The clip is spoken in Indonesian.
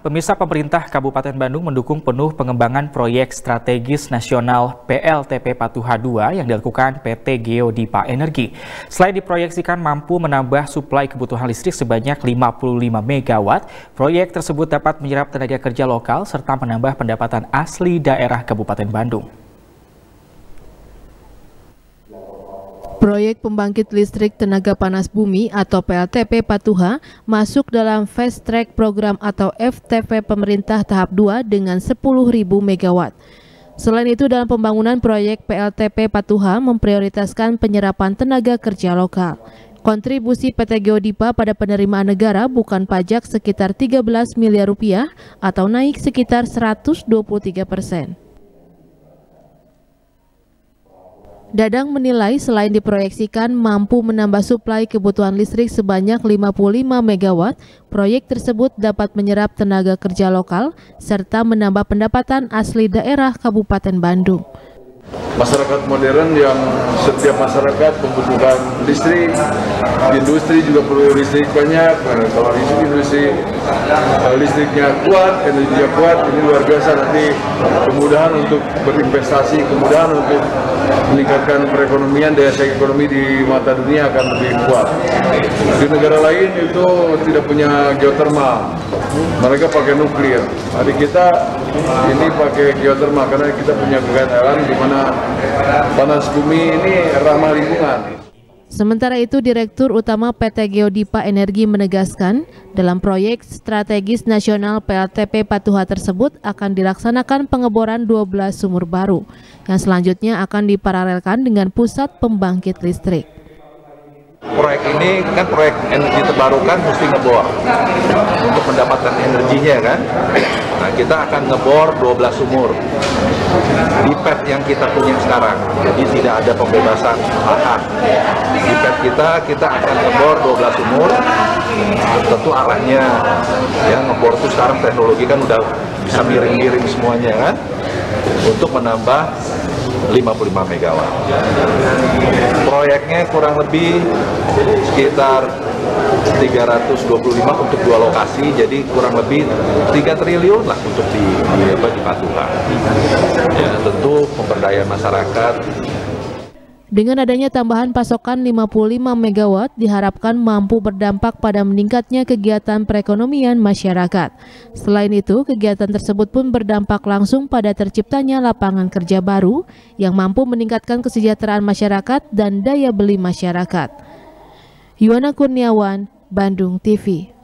Pemirsa, pemerintah Kabupaten Bandung mendukung penuh pengembangan proyek strategis nasional PLTP Patuha II yang dilakukan PT Geodipa Energi. Selain diproyeksikan mampu menambah suplai kebutuhan listrik sebanyak 55 MW, proyek tersebut dapat menyerap tenaga kerja lokal serta menambah pendapatan asli daerah Kabupaten Bandung. Proyek pembangkit listrik tenaga panas bumi atau PLTP Patuha masuk dalam Fast Track Program atau FTP pemerintah tahap 2 dengan 10.000 MW. Selain itu, dalam pembangunan proyek PLTP Patuha memprioritaskan penyerapan tenaga kerja lokal. Kontribusi PT Geodipa pada penerimaan negara bukan pajak sekitar 13 miliar rupiah atau naik sekitar 123%. Dadang menilai selain diproyeksikan mampu menambah suplai kebutuhan listrik sebanyak 55 MW, proyek tersebut dapat menyerap tenaga kerja lokal serta menambah pendapatan asli daerah Kabupaten Bandung. Masyarakat modern yang setiap masyarakat membutuhkan listrik, industri juga perlu listrik banyak. Nah, kalau industri listriknya kuat, energinya kuat, ini luar biasa nanti kemudahan untuk berinvestasi, kemudahan untuk meningkatkan perekonomian, daya saing ekonomi di mata dunia akan lebih kuat. Di negara lain itu tidak punya geotermal, mereka pakai nuklir. Hari kita ini pakai geotermal karena kita punya kekayaan alam di mana panas bumi ini ramah lingkungan. Sementara itu, Direktur Utama PT Geodipa Energi menegaskan, dalam proyek strategis nasional PLTP Patuha tersebut akan dilaksanakan pengeboran 12 sumur baru, yang selanjutnya akan diparalelkan dengan pusat pembangkit listrik. Proyek ini kan proyek energi terbarukan mesti ngebor untuk mendapatkan energinya kan. Nah, kita akan ngebor 12 sumur di PET yang kita punya sekarang. Jadi tidak ada pembebasan lahan. Di PET kita akan ngebor 12 sumur. Tentu arahnya ya ngebor itu sekarang teknologi kan udah bisa miring-miring semuanya kan. Untuk menambah 55 MW. Proyeknya kurang lebih sekitar 325 untuk 2 lokasi, jadi kurang lebih 3 triliun lah untuk di Patuha. Ya, tentu pemberdayaan masyarakat. Dengan adanya tambahan pasokan 55 MW diharapkan mampu berdampak pada meningkatnya kegiatan perekonomian masyarakat. Selain itu, kegiatan tersebut pun berdampak langsung pada terciptanya lapangan kerja baru yang mampu meningkatkan kesejahteraan masyarakat dan daya beli masyarakat. Yuwana Kurniawan, Bandung TV.